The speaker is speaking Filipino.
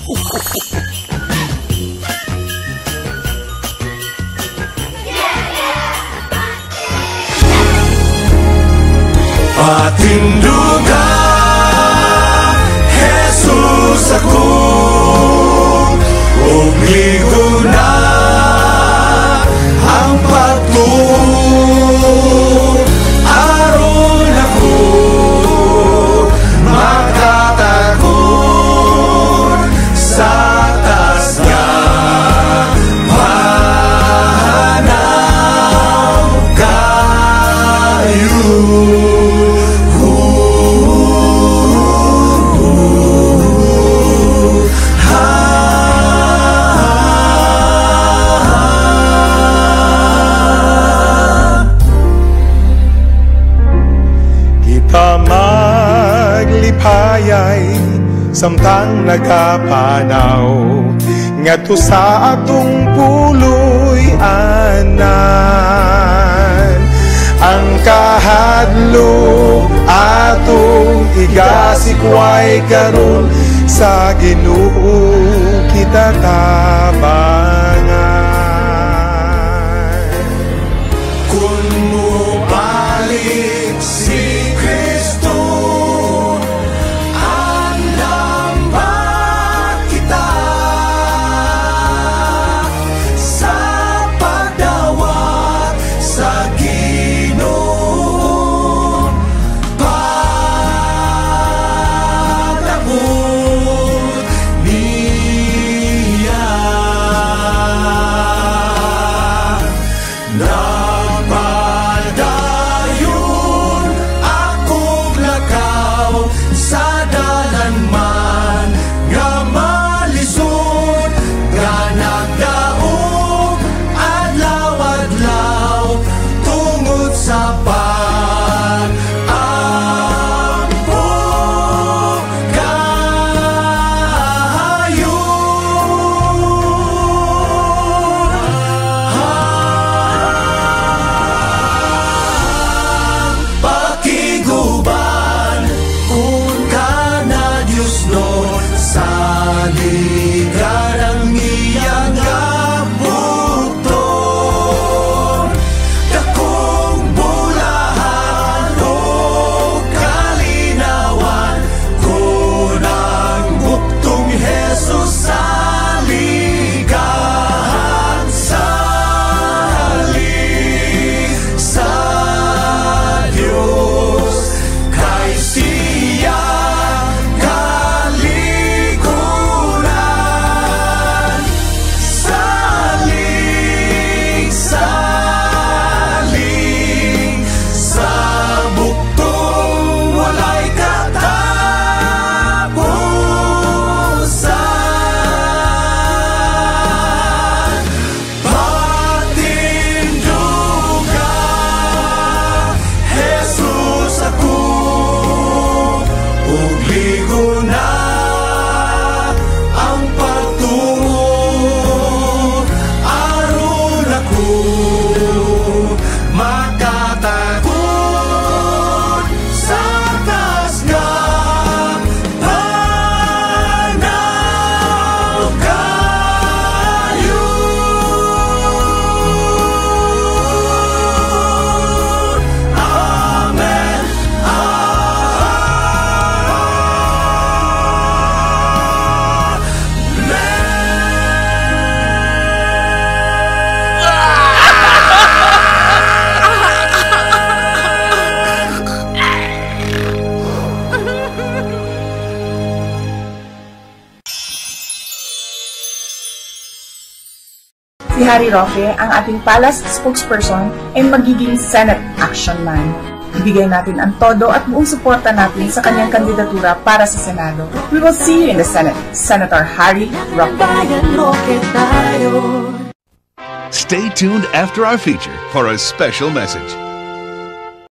Patinduga, Jesus aku, umigo na ang pagtu, aron ako makatakot sa taas nga panaw kayo. Maglipayay samtang nagapanaw ngadto sa atong puloy anan ang kahadlo atong igasikway karon sa Ginoo kita tabangan. Kun mo balik si Kristo, andambat kita sa pagdawat sa Ginoo. Pagdabot niya napadayon akong lakaw sa dalan man nga malisod nga nagdaog adlaw-adlaw tungod sa pag-ampo kayo. Pakiguban kung ka na Diyos Lord sa ligarang iyang gabukton. Dakong bulahan o kalinawan kung ang buktong Jesus sa ligahan sa halik sa Diyos kay siya kaliguran saling sa buktong walay katapusan. Patinduga, Jesus ako, ug ligo na ang pagtuo, aron ako makatakot sa taas nga panaw kayo. Amen. Si Harry Roque, ang ating palace spokesperson, ay magiging Senate Action Man. Ibigay natin ang todo at buong suporta natin sa kanyang kandidatura para sa Senado. We will see you in the Senate, Senator Harry Roque. Stay tuned after our feature for a special message.